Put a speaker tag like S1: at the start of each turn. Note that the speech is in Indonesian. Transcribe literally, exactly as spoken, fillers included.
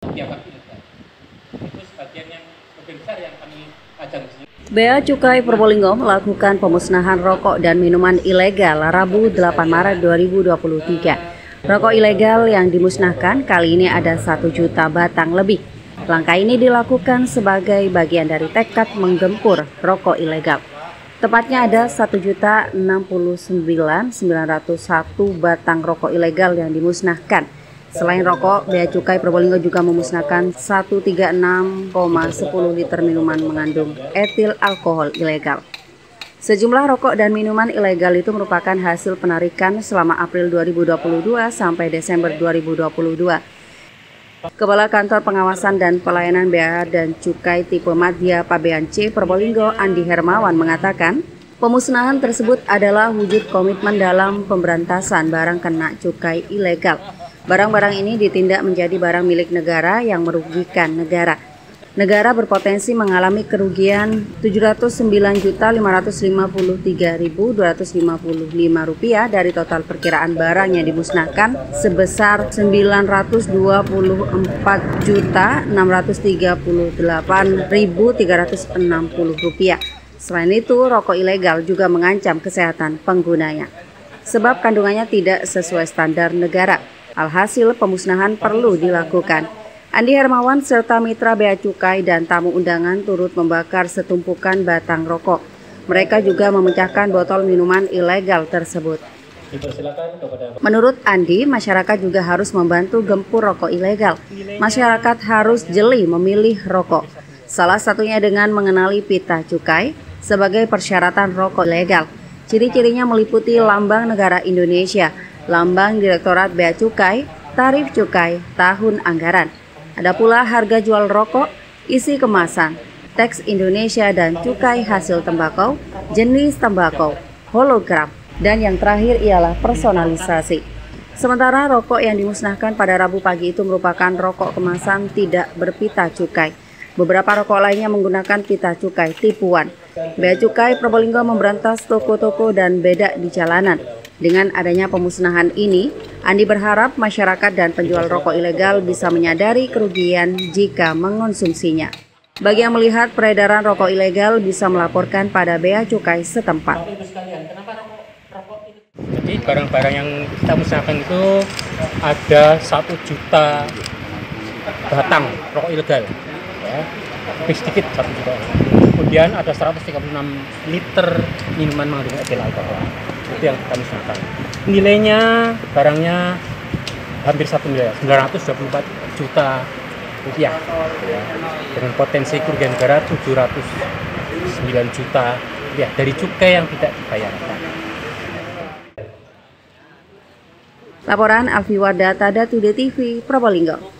S1: tiap ilegal. Itu sebagian yang lebih besar yang kami pajang di sini.
S2: Bea Cukai Probolinggo melakukan pemusnahan rokok dan minuman ilegal Rabu delapan Maret dua ribu dua puluh tiga. Rokok ilegal yang dimusnahkan kali ini ada satu juta batang lebih. Langkah ini dilakukan sebagai bagian dari tekad menggempur rokok ilegal. Tepatnya ada satu juta enam puluh sembilan ribu sembilan ratus satu batang rokok ilegal yang dimusnahkan. Selain rokok, Bea Cukai Probolinggo juga memusnahkan seratus tiga puluh enam koma satu liter minuman mengandung etil alkohol ilegal. Sejumlah rokok dan minuman ilegal itu merupakan hasil penarikan selama April dua ribu dua puluh dua sampai Desember dua ribu dua puluh dua. Kepala Kantor Pengawasan dan Pelayanan Bea dan Cukai Tipe Madya Pabean C Probolinggo, Andi Hermawan mengatakan, pemusnahan tersebut adalah wujud komitmen dalam pemberantasan barang kena cukai ilegal. Barang-barang ini ditindak menjadi barang milik negara yang merugikan negara. Negara berpotensi mengalami kerugian tujuh ratus sembilan juta lima ratus lima puluh tiga ribu dua ratus lima puluh lima rupiah dari total perkiraan barang yang dimusnahkan sebesar sembilan ratus dua puluh empat juta enam ratus tiga puluh delapan ribu tiga ratus enam puluh rupiah. Selain itu, rokok ilegal juga mengancam kesehatan penggunanya, sebab kandungannya tidak sesuai standar negara. Alhasil, pemusnahan perlu dilakukan. Andi Hermawan serta mitra Bea Cukai dan tamu undangan turut membakar setumpukan batang rokok. Mereka juga memecahkan botol minuman ilegal tersebut. Menurut Andi, masyarakat juga harus membantu gempur rokok ilegal. Masyarakat harus jeli memilih rokok. Salah satunya dengan mengenali pita cukai sebagai persyaratan rokok ilegal. Ciri-cirinya meliputi lambang negara Indonesia, lambang Direktorat Bea Cukai, tarif cukai, tahun anggaran. Ada pula harga jual rokok, isi kemasan, teks Indonesia dan cukai hasil tembakau, jenis tembakau, hologram, dan yang terakhir ialah personalisasi. Sementara rokok yang dimusnahkan pada Rabu pagi itu merupakan rokok kemasan tidak berpita cukai. Beberapa rokok lainnya menggunakan pita cukai tipuan. Bea Cukai Probolinggo memberantas toko-toko dan beda di jalanan. Dengan adanya pemusnahan ini, Andi berharap masyarakat dan penjual rokok ilegal bisa menyadari kerugian jika mengonsumsinya. Bagi yang melihat peredaran rokok ilegal bisa melaporkan pada Bea Cukai setempat.
S1: Jadi barang-barang yang kita musnahkan itu ada satu juta batang rokok ilegal, ya, lebih sedikit satu juta. Kemudian ada seratus tiga puluh enam liter minuman mengandung etil alkohol. Itu yang kami musnahkan. Nilainya barangnya hampir satu miliar, sembilan ratus dua puluh empat juta rupiah, ya, dengan potensi kerugian negara tujuh ratus sembilan juta rupiah dari cukai yang tidak dibayarkan.
S2: Laporan Alfi Wardata, Datu D T V, Probolinggo.